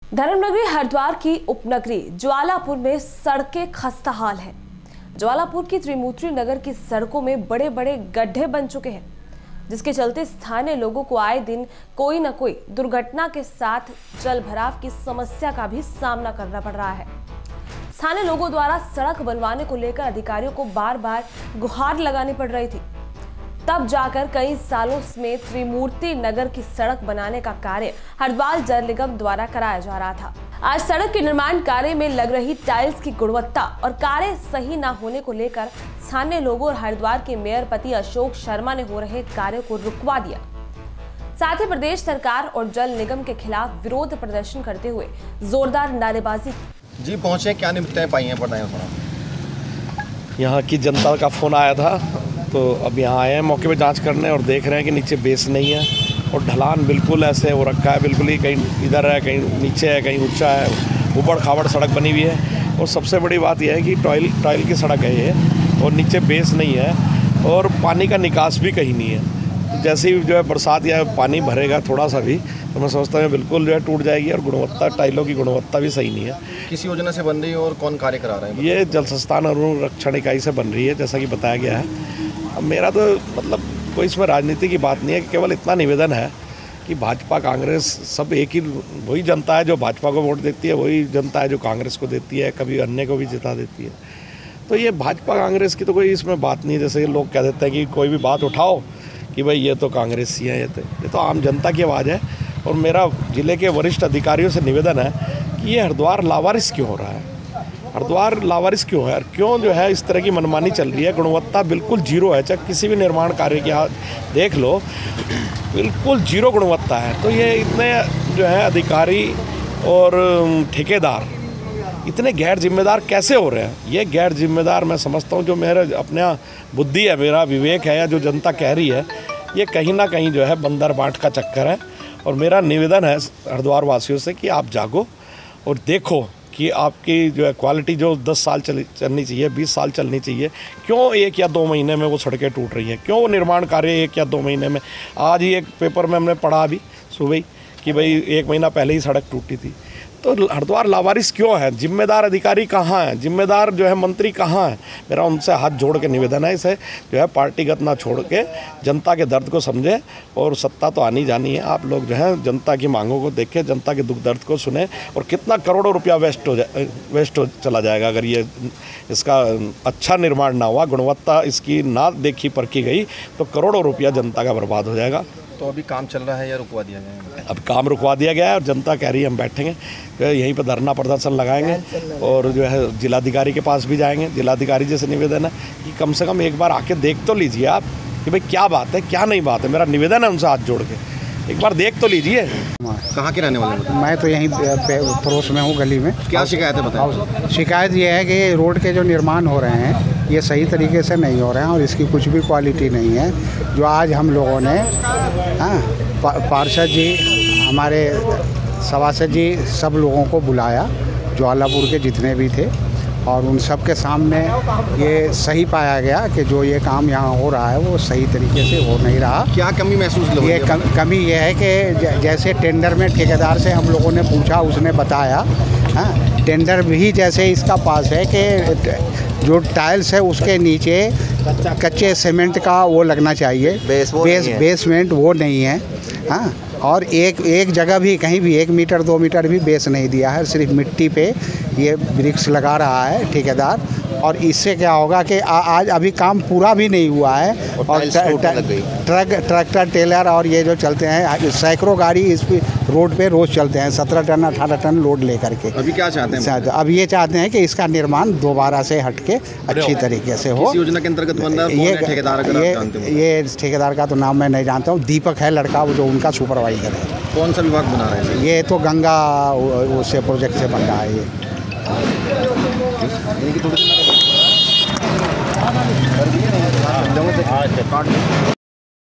धर्मनगरी हरिद्वार की उपनगरी ज्वालापुर में सड़कें खस्ता हाल है। ज्वालापुर की त्रिमूर्ति नगर की सड़कों में बड़े बड़े गड्ढे बन चुके हैं, जिसके चलते स्थानीय लोगों को आए दिन कोई न कोई दुर्घटना के साथ जल भराव की समस्या का भी सामना करना पड़ रहा है। स्थानीय लोगों द्वारा सड़क बनवाने को लेकर अधिकारियों को बार बार गुहार लगानी पड़ रही थी, तब जाकर कई सालों में त्रिमूर्ति नगर की सड़क बनाने का कार्य हरिद्वार जल निगम द्वारा कराया जा रहा था। आज सड़क के निर्माण कार्य में लग रही टाइल्स की गुणवत्ता और कार्य सही न होने को लेकर स्थानीय लोगों और हरिद्वार के मेयर पति अशोक शर्मा ने हो रहे कार्यों को रुकवा दिया। साथ ही प्रदेश सरकार और जल निगम के खिलाफ विरोध प्रदर्शन करते हुए जोरदार नारेबाजी। जी पहुंचे, क्या निपटाएं पाई हैं, बताएं थोड़ा। यहाँ की जनता का फ़ोन आया था तो अब यहाँ आए हैं मौके पे जांच करने और देख रहे हैं कि नीचे बेस नहीं है और ढलान बिल्कुल ऐसे हो रखा है, बिल्कुल ही कहीं इधर है, कहीं नीचे है, कहीं ऊंचा है, ऊबड़ खाबड़ सड़क बनी हुई है। और सबसे बड़ी बात यह है कि टाइल की सड़क है ये और नीचे बेस नहीं है और पानी का निकास भी कहीं नहीं है। तो जैसे ही जो है बरसात या पानी भरेगा थोड़ा सा भी तो मैं समझता हूँ बिल्कुल जो है टूट जाएगी और गुणवत्ता टाइलों की गुणवत्ता भी सही नहीं है। किस योजना से बन रही है और कौन कार्य करा रहे हैं? ये जल संस्थान अनुरक्षण इकाई से बन रही है, जैसा कि बताया गया है। अब मेरा तो मतलब कोई इसमें राजनीति की बात नहीं है, केवल इतना निवेदन है कि भाजपा कांग्रेस सब एक ही, वही जनता है जो भाजपा को वोट देती है, वही जनता है जो कांग्रेस को देती है, कभी अन्य को भी जिता देती है। तो ये भाजपा कांग्रेस की तो कोई इसमें बात नहीं है। जैसे लोग कह देते हैं कि कोई भी बात उठाओ कि भाई ये तो कांग्रेस ही है, ये तो आम जनता की आवाज़ है। और मेरा जिले के वरिष्ठ अधिकारियों से निवेदन है कि ये हरिद्वार लावारिस क्यों हो रहा है, हरिद्वार लावारिस क्यों है, क्यों जो है इस तरह की मनमानी चल रही है। गुणवत्ता बिल्कुल जीरो है, चाहे किसी भी निर्माण कार्य की देख लो, बिल्कुल जीरो गुणवत्ता है। तो ये इतने जो है अधिकारी और ठेकेदार इतने गैर जिम्मेदार कैसे हो रहे हैं? ये गैर जिम्मेदार मैं समझता हूँ, जो मेरा अपना बुद्धि है, मेरा विवेक है, या जो जनता कह रही है, ये कहीं ना कहीं जो है बंदर बांट का चक्कर है। और मेरा निवेदन है हरिद्वार वासियों से कि आप जागो और देखो कि आपकी जो है क्वालिटी जो 10 साल चलनी चाहिए, 20 साल चलनी चाहिए, क्यों 1 या 2 महीने में वो सड़कें टूट रही हैं? क्यों वो निर्माण कार्य 1 या 2 महीने में? आज ही एक पेपर में हमने पढ़ा अभी सुबह कि भाई 1 महीना पहले ही सड़क टूटी थी। तो हरिद्वार लावारिस क्यों है? जिम्मेदार अधिकारी कहाँ हैं? जिम्मेदार जो है मंत्री कहाँ हैं? मेरा उनसे हाथ जोड़ के निवेदन है, इसे जो है पार्टीगत ना छोड़ के जनता के दर्द को समझे। और सत्ता तो आनी जानी है, आप लोग जो है जनता की मांगों को देखें, जनता के दुख दर्द को सुने। और कितना करोड़ों रुपया वेस्ट हो चला जाएगा अगर ये इसका अच्छा निर्माण ना हुआ, गुणवत्ता इसकी ना देखी परखी गई तो करोड़ों रुपया जनता का बर्बाद हो जाएगा। तो अभी काम चल रहा है या रुकवा दिया गया है? अब काम रुकवा दिया गया है और जनता कह रही है हम बैठेंगे, यहीं पर धरना प्रदर्शन लगाएंगे और जो है जिलाधिकारी के पास भी जाएंगे। जिलाधिकारी जैसे निवेदन है कि कम से कम एक बार आके देख तो लीजिए आप कि भाई क्या बात है, क्या नहीं बात है। मेरा निवेदन है उनसे हाथ जोड़ के, एक बार देख तो लीजिए। कहाँ के रहने वाले हैं? मैं तो यहीं पड़ोस में हूँ, गली में। क्या शिकायत है बताएं? शिकायत ये है कि रोड के जो निर्माण हो रहे हैं ये सही तरीके से नहीं हो रहे हैं और इसकी कुछ भी क्वालिटी नहीं है। जो आज हम लोगों ने पार्षद जी, हमारे सभासद जी, सब लोगों को बुलाया, ज्वालापुर के जितने भी थे, और उन सब के सामने ये सही पाया गया कि जो ये काम यहाँ हो रहा है वो सही तरीके से हो नहीं रहा। क्या कमी महसूस हो रही है? ये कमी ये है कि जैसे टेंडर में ठेकेदार से हम लोगों ने पूछा, उसने बताया, हाँ, टेंडर भी जैसे इसका पास है कि जो टाइल्स है उसके नीचे कच्चे सीमेंट का वो लगना चाहिए, बेसमेंट वो नहीं है। हाँ, और एक जगह भी कहीं भी 1 मीटर 2 मीटर भी बेस नहीं दिया है, सिर्फ मिट्टी पे ये वृक्ष लगा रहा है ठेकेदार। और इससे क्या होगा कि आज अभी काम पूरा भी नहीं हुआ है और ट्रैक्टर टेलर और ये जो चलते हैं, सैकड़ों गाड़ी इस रोड पे रोज़ चलते हैं, 17 टन 18 टन लोड लेकर के। अभी क्या चाहते हैं? अब ये चाहते हैं कि इसका निर्माण दोबारा से हट के अच्छी तरीके से हो। किस योजना के अंतर्गत बन रहा है? ये ठेकेदार का तो नाम मैं नहीं जानता हूँ, दीपक है लड़का वो जो उनका सुपरवाइजर है। कौन सा विभाग बना रहे हैं? ये तो गंगा उससे प्रोजेक्ट से बन रहा है ये।